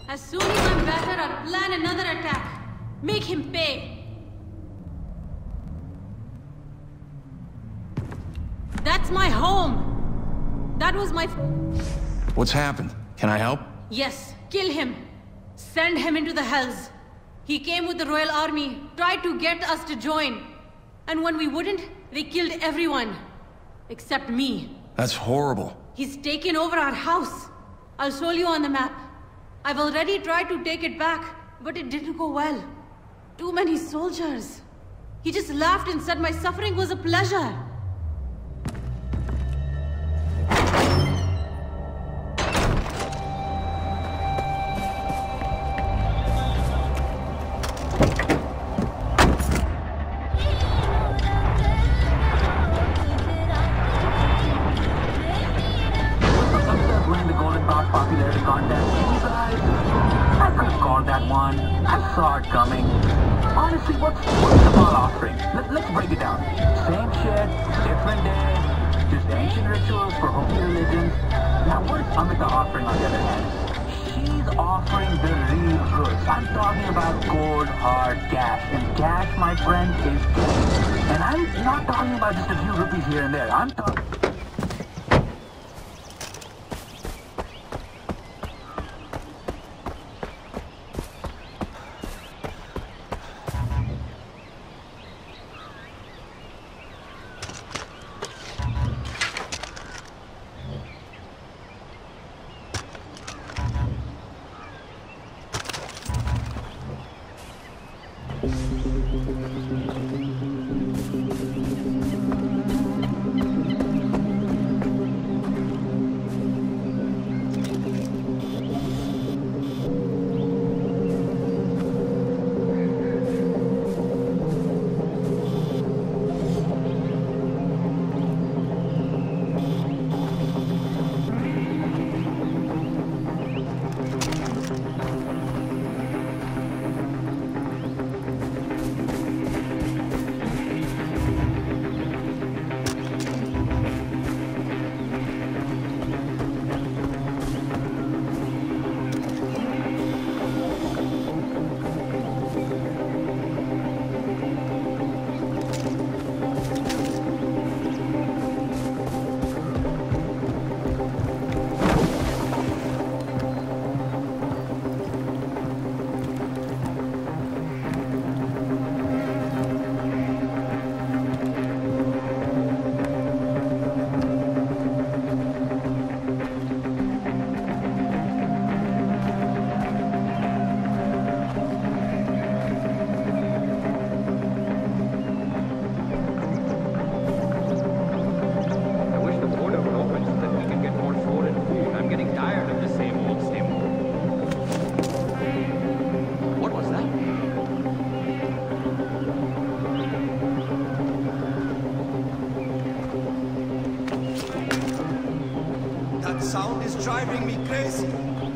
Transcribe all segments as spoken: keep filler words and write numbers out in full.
As soon as I'm better, I'll plan another attack. Make him pay. That's my home. That was my... What's happened? Can I help? Yes, kill him. Send him into the hells. He came with the royal army, tried to get us to join. And when we wouldn't, they killed everyone. Except me. That's horrible. He's taken over our house. I'll show you on the map. I've already tried to take it back, but it didn't go well. Too many soldiers. He just laughed and said my suffering was a pleasure. Honestly, what's, what's the ball offering? Let, let's break it down. Same shit, different day, just ancient rituals for holy religions. Now what is Amita offering on the other hand? She's offering the real goods. I'm talking about cold, hard cash. And cash, my friend, is king. And I'm not talking about just a few rupees here and there. I'm talking... Sound is driving me crazy.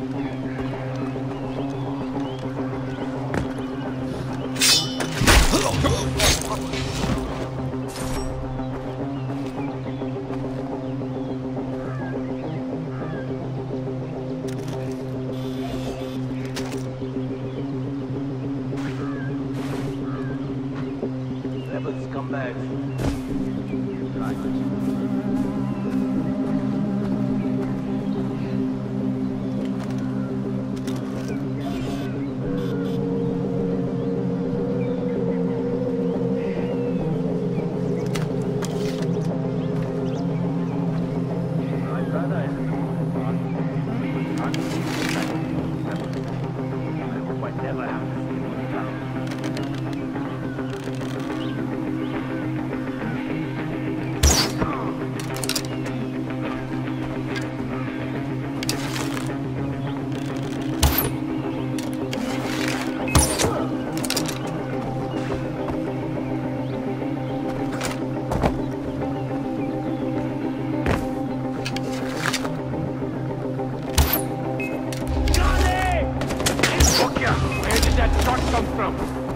Rebels come back. Where did that shot come from?